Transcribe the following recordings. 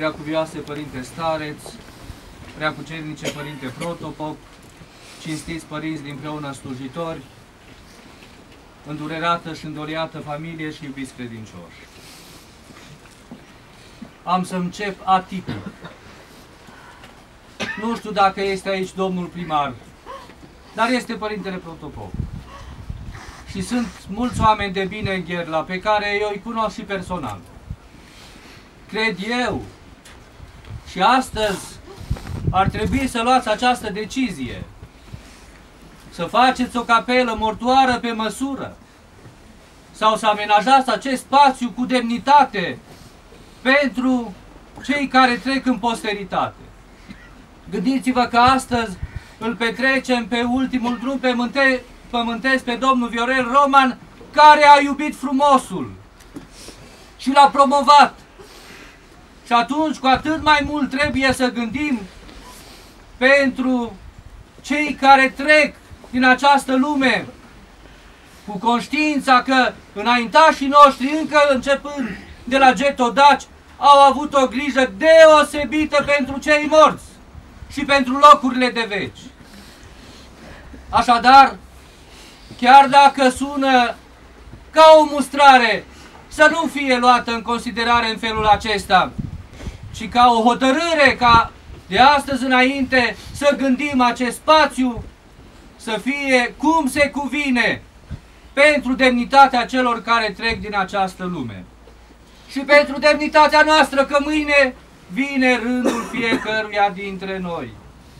Preacuvioase Părinte Stareț, Preacucernice Părinte Protopop, cinstiți părinți din preună slujitori, îndurerată și îndoliată familie și iubiți credincioși. Am să încep atipic. Nu știu dacă este aici domnul primar, dar este Părintele Protopop. Și sunt mulți oameni de bine în Gherla pe care eu îi cunosc și personal. Cred eu, și astăzi ar trebui să luați această decizie, să faceți o capelă mortoară pe măsură sau să amenajați acest spațiu cu demnitate pentru cei care trec în posteritate. Gândiți-vă că astăzi îl petrecem pe ultimul drum pământesc pe domnul Viorel Roman, care a iubit frumosul și l-a promovat. Și atunci cu atât mai mult trebuie să gândim pentru cei care trec din această lume cu conștiința că înaintașii noștri, încă începând de la Getodaci, au avut o grijă deosebită pentru cei morți și pentru locurile de veci. Așadar, chiar dacă sună ca o mustrare, să nu fie luată în considerare în felul acesta, ci ca o hotărâre ca de astăzi înainte să gândim acest spațiu să fie cum se cuvine pentru demnitatea celor care trec din această lume. Și pentru demnitatea noastră, că mâine vine rândul fiecăruia dintre noi.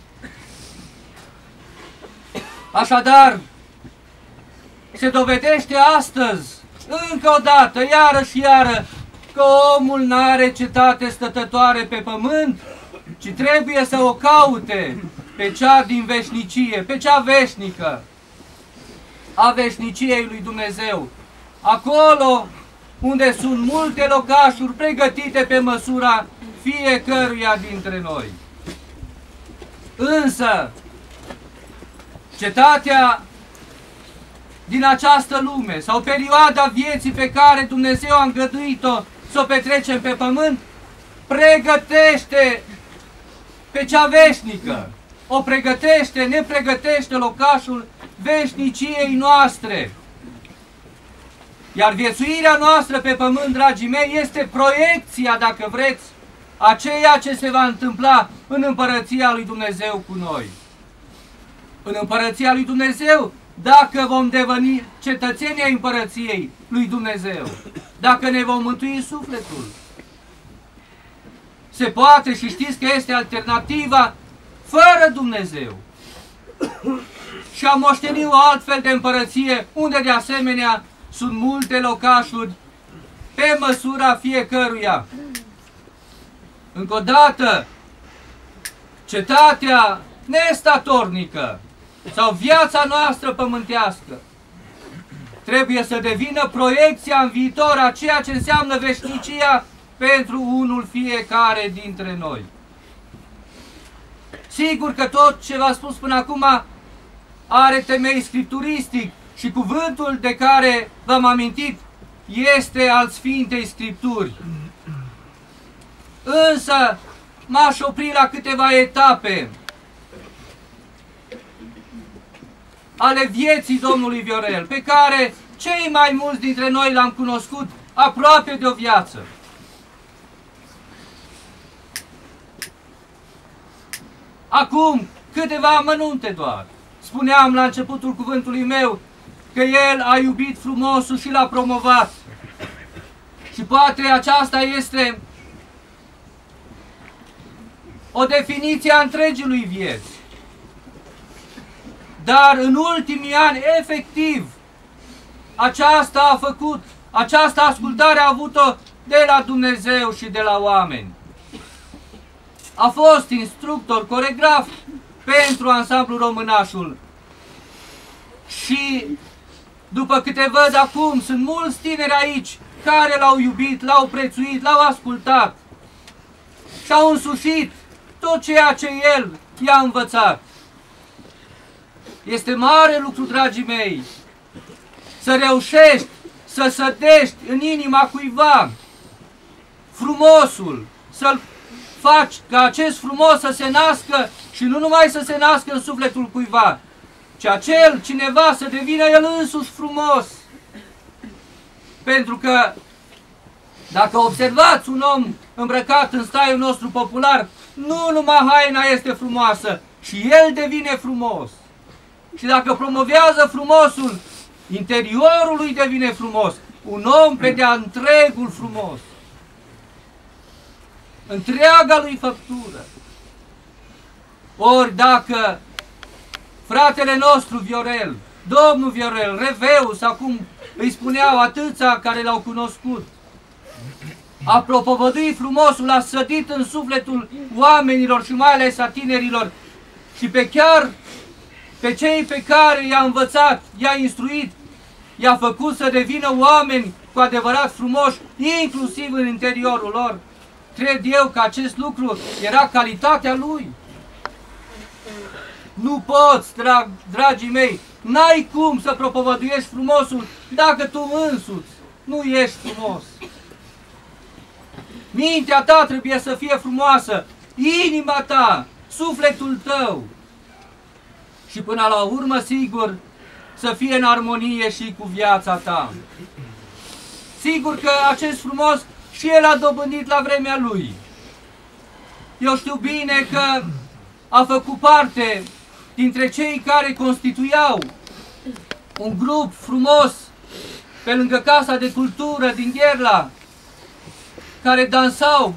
Așadar, se dovedește astăzi, încă o dată, iară și iară, că omul n-are cetate stătătoare pe pământ, ci trebuie să o caute pe cea din veșnicie, pe cea veșnică, a veșniciei lui Dumnezeu. Acolo unde sunt multe locașuri pregătite pe măsura fiecăruia dintre noi. Însă, cetatea din această lume sau perioada vieții pe care Dumnezeu a îngăduit-o să o petrecem pe pământ, pregătește pe cea veșnică. O pregătește, ne pregătește locașul veșniciei noastre. Iar viețuirea noastră pe pământ, dragii mei, este proiecția, dacă vreți, a ceea ce se va întâmpla în împărăția lui Dumnezeu cu noi. În împărăția lui Dumnezeu, dacă vom deveni cetățenii ai împărăției lui Dumnezeu, dacă ne vom mântui sufletul. Se poate și știți că este alternativa fără Dumnezeu. Și am moștenit o altfel de împărăție, unde de asemenea sunt multe locașuri pe măsura fiecăruia. Încă o dată, cetatea nestatornică sau viața noastră pământească trebuie să devină proiecția în viitor a ceea ce înseamnă veșnicia pentru unul fiecare dintre noi. Sigur că tot ce v-am spus până acum are temei scripturistic și cuvântul de care v-am amintit este al Sfintei Scripturi. Însă m-aș opri la câteva etape ale vieții domnului Viorel, pe care cei mai mulți dintre noi l-am cunoscut aproape de o viață. Acum, câteva amănunte doar. Spuneam la începutul cuvântului meu că el a iubit frumosul și l-a promovat. Și poate aceasta este o definiție a întregii vieți. Dar în ultimii ani, efectiv, această ascultare a avut-o de la Dumnezeu și de la oameni. A fost instructor, coregraf pentru ansamblul Românașul. Și după câte văd acum, sunt mulți tineri aici care l-au iubit, l-au prețuit, l-au ascultat și au însușit tot ceea ce el i-a învățat. Este mare lucru, dragii mei, să reușești să sădești în inima cuiva frumosul, să-l faci ca acest frumos să se nască și nu numai să se nască în sufletul cuiva, ci acel cineva să devină el însuși frumos. Pentru că dacă observați un om îmbrăcat în staiul nostru popular, nu numai haina este frumoasă, și el devine frumos. Și dacă promovează frumosul, interiorul lui devine frumos. Un om pe de-a întregul frumos. Întreaga lui făptură. Ori dacă fratele nostru Viorel, domnul Viorel, Reveu, sau cum îi spuneau atâția care l-au cunoscut, a propovăduit frumosul, a sădit în sufletul oamenilor și mai ales a tinerilor și pe cei pe care i-a învățat, i-a instruit, i-a făcut să devină oameni cu adevărat frumoși, inclusiv în interiorul lor. Cred eu că acest lucru era calitatea lui. Nu poți, dragii mei, n-ai cum să propovăduiești frumosul dacă tu însuți nu ești frumos. Mintea ta trebuie să fie frumoasă, inima ta, sufletul tău. Și până la urmă, sigur, să fie în armonie și cu viața ta. Sigur că acest frumos și el a dobândit la vremea lui. Eu știu bine că a făcut parte dintre cei care constituiau un grup frumos pe lângă Casa de Cultură din Gherla, care dansau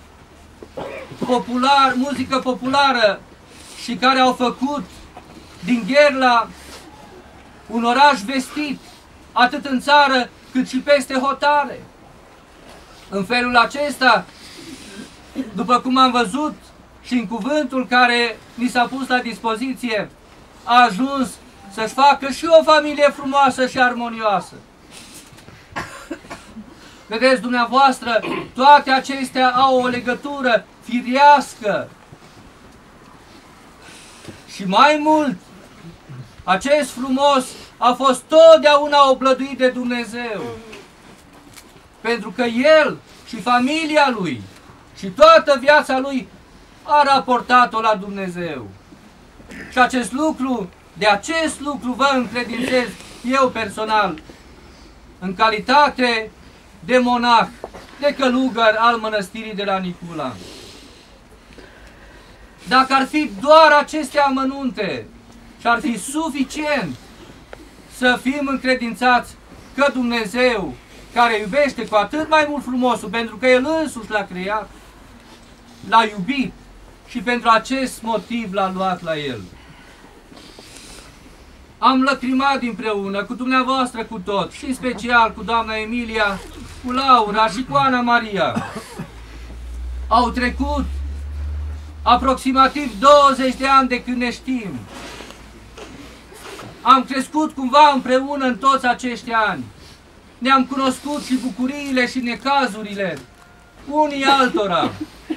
muzică populară și care au făcut din Gherla un oraș vestit, atât în țară cât și peste hotare. În felul acesta, după cum am văzut și în cuvântul care ni s-a pus la dispoziție, a ajuns să-și facă și o familie frumoasă și armonioasă. Vedeți dumneavoastră, toate acestea au o legătură firească. Și mai mult, acest frumos a fost totdeauna oblăduit de Dumnezeu. Pentru că el și familia lui și toată viața lui a raportat-o la Dumnezeu. Și de acest lucru vă încredințez eu personal, în calitate de monah, de călugăr al mănăstirii de la Nicula. Dacă ar fi doar aceste amănunte și ar fi suficient să fim încredințați că Dumnezeu, care iubește cu atât mai mult frumosul, pentru că El însuși l-a creat, l-a iubit și pentru acest motiv l-a luat la El. Am lăcrimat împreună cu dumneavoastră cu tot, și în special cu doamna Emilia, cu Laura și cu Ana Maria. Au trecut aproximativ 20 de ani de când ne știm. Am crescut cumva împreună în toți acești ani. Ne-am cunoscut și bucuriile și necazurile unii altora.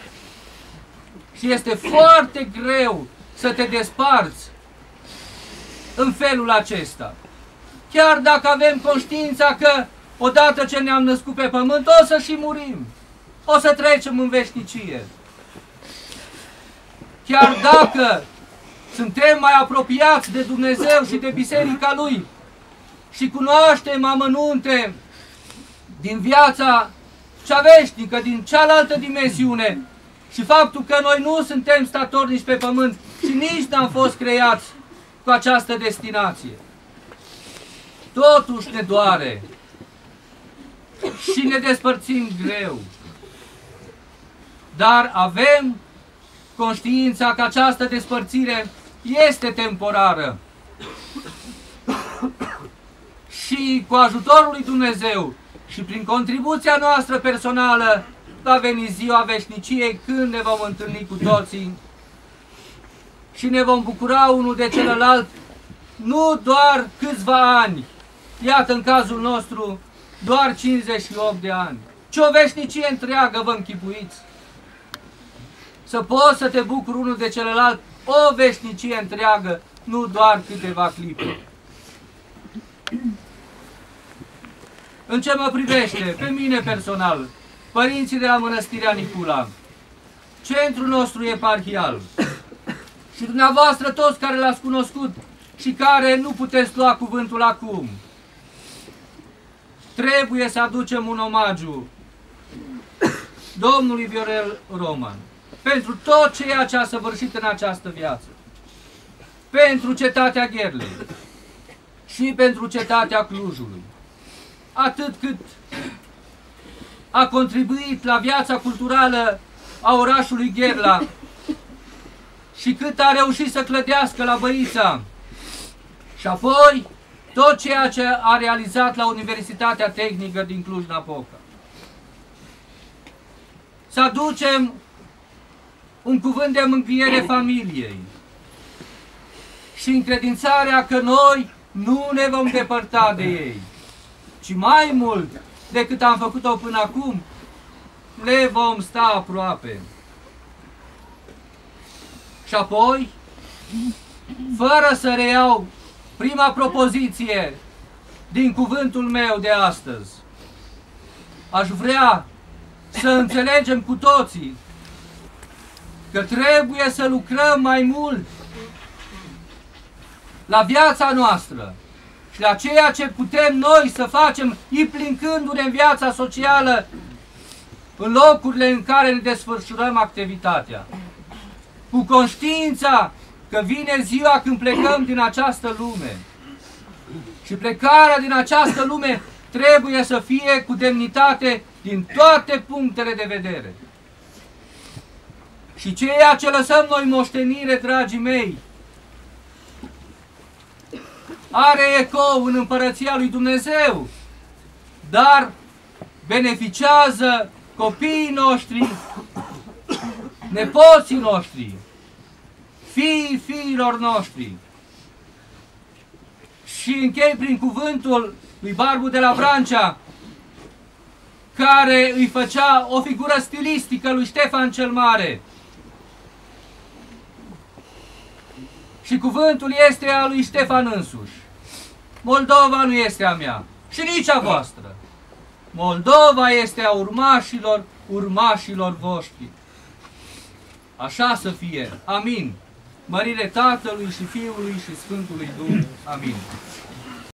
Și este foarte greu să te desparți în felul acesta. Chiar dacă avem conștiința că odată ce ne-am născut pe pământ o să și murim. O să trecem în veșnicie. Chiar dacă suntem mai apropiați de Dumnezeu și de Biserica Lui și cunoaștem amănunte din viața cea veșnică, din cealaltă dimensiune, și faptul că noi nu suntem statornici pe pământ și nici n-am fost creați cu această destinație. Totuși ne doare și ne despărțim greu. Dar avem conștiința că această despărțire este temporară. Și cu ajutorul lui Dumnezeu și prin contribuția noastră personală va veni ziua veșniciei, când ne vom întâlni cu toții și ne vom bucura unul de celălalt, nu doar câțiva ani, iată în cazul nostru doar 58 de ani, ci o veșnicie întreagă, vă închipuiți. Să poți să te bucuri unul de celălalt o veșnicie întreagă, nu doar câteva clipe. În ce mă privește, pe mine personal, părinții de la Mănăstirea Nicula, centrul nostru eparhial. Și dumneavoastră toți care l-ați cunoscut și care nu puteți lua cuvântul acum, trebuie să aducem un omagiu domnului Viorel Roman pentru tot ceea ce a săvârșit în această viață, pentru cetatea Gherlei și pentru cetatea Clujului, atât cât a contribuit la viața culturală a orașului Gherla și cât a reușit să clădească la Băița, și apoi tot ceea ce a realizat la Universitatea Tehnică din Cluj-Napoca. Să aducem un cuvânt de mângâiere familiei și încredințarea că noi nu ne vom depărta de ei, ci mai mult decât am făcut-o până acum, le vom sta aproape. Și apoi, fără să reiau prima propoziție din cuvântul meu de astăzi, aș vrea să înțelegem cu toții că trebuie să lucrăm mai mult la viața noastră și la ceea ce putem noi să facem implicându-ne în viața socială în locurile în care ne desfășurăm activitatea. Cu conștiința că vine ziua când plecăm din această lume. Și plecarea din această lume trebuie să fie cu demnitate din toate punctele de vedere. Și ceea ce lăsăm noi moștenire, dragii mei, are ecou în Împărăția lui Dumnezeu, dar beneficiază copiii noștri, nepoții noștri, fiilor noștri. Și închei prin cuvântul lui Barbu de la Vrancea, care îi făcea o figură stilistică lui Ștefan cel Mare. Și cuvântul este al lui Ștefan însuși. Moldova nu este a mea și nici a voastră. Moldova este a urmașilor voștri. Așa să fie. Amin. Mărire Tatălui și Fiului și Sfântului Duh. Amin.